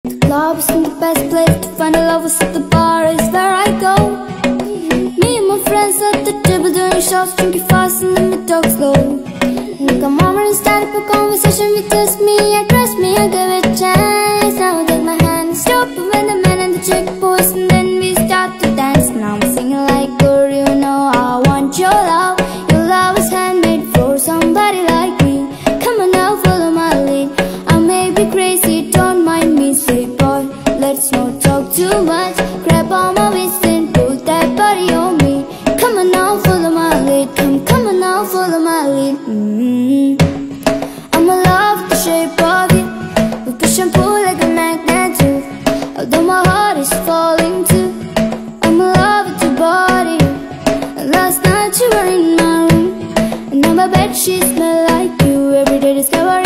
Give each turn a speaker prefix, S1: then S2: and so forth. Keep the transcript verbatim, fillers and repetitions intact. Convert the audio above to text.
S1: Love isn't the best place to find a lover, so the bar is where I go. Me and my friends at the table doing shots, drinking fast and then we talk slow. We come over and start up a conversation with just me, and trust me, I give it a chance. Now take my hand and stop it when the man and the chick boys, and then we start to dance. Now I'm singing like girl, you know I want your love. Your love is handmade for somebody like me. Come on now, follow my lead. I may be crazy, don't mind me. Say boy, let's not talk too much. Grab on my waist and put that body on me. Come on now, follow my lead. Come, come on now, follow my lead. mm-hmm. I'm in love with the shape of you. We push and pull like a magnet too. Although my heart is falling too, I'm in love with your body. And last night you were in my room, and now my bed sheets smell like you. Every day discovering